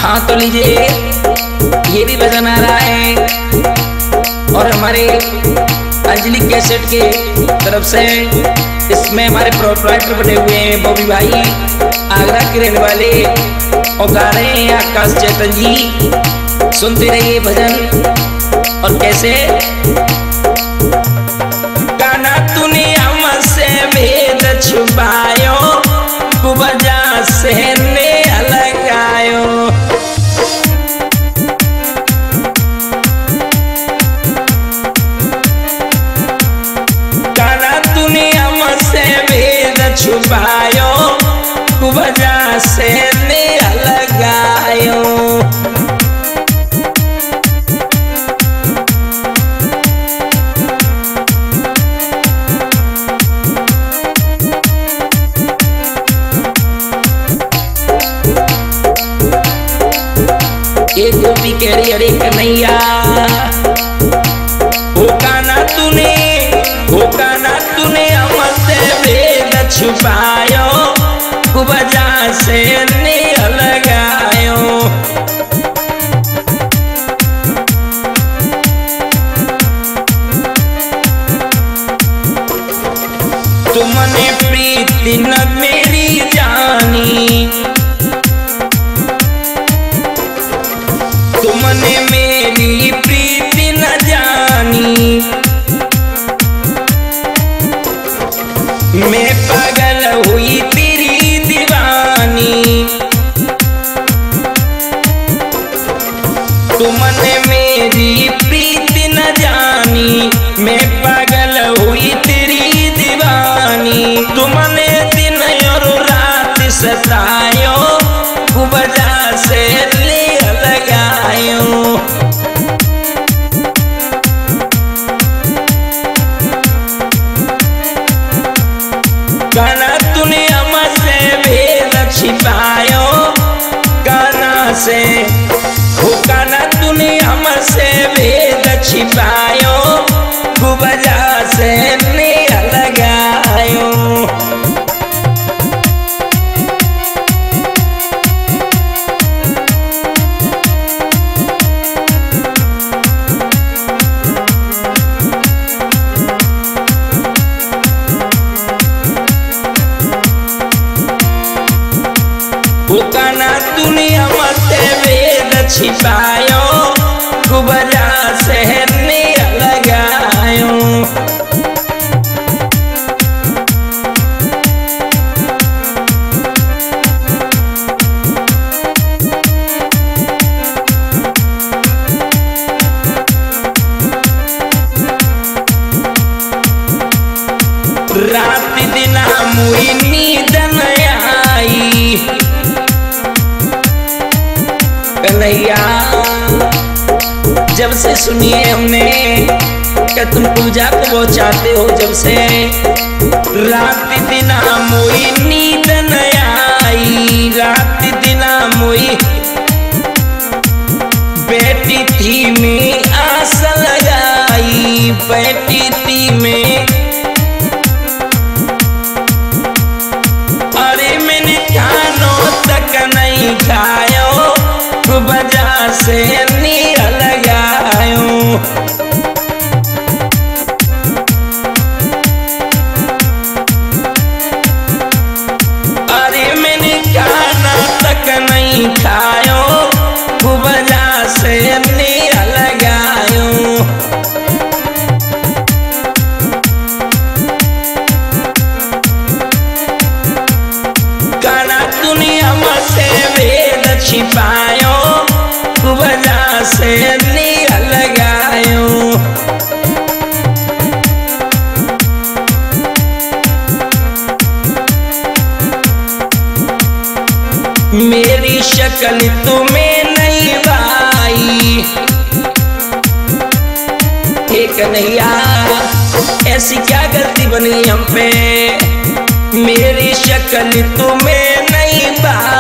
हाँ तो लीजिए, ये भी भजन आ रहा है और हमारे अंजलि कैसेट के तरफ से इसमें हमारे प्रोपराइटर बने हुए हैं बॉबी भाई, आगरा के रहने वाले, और गा रहे हैं आकाश चेतन जी। सुनते रहिए भजन। और कैसे गाना तूने हमसे भेद छुपायो, वजह से ने लगायो। गाना तूने हमसे भेद छुपायो, वजह से ने लगायो। एक गोपी कह रही अरे कन्हैया, हो गाना तूने हमसे भेद छुपायो, वजह से ने लगायो। तुमने प्रीति न मेरी जानी, तुमने मेरी प्रीति न जानी। मैं पागल हुई तेरी दीवानी, तुमने मेरी प्रीति न जानी। मैं पागल हुई तेरी दीवानी। तुमने दिन और रात सतायो, वजह से ले लगायो। गाना तूने हमसे भेद छिपायो, गाना से हो गाना तूने हमसे भेद छिपायो, वजह से ने लगायो। गाना तूने हमसे भेद छिपायो, वजह से ने लगायो। रात दिन मुई नींद न आई, कन्हैया जब से सुनिए हमने कि तुम पूजा को बहुत चाहते हो, जब से रात दिन मोई नींद न आई। रात दिन मोई बैठी थी में आस लगाई, बैठी थी में अरे मैंने खानों तक नहीं खायो, वजह से ने लगायो। अरे मैंने खाना तक नहीं खायो, वजह से ने लगायो। गाना तूने हमसे भेद छिपायो, वजह से ने लगायो। मेरी शक्ल तुम्हें नहीं भाई, एक कन्हैया ऐसी क्या गलती बनी हम पे। मेरी शक्ल तुम्हें नहीं भाई,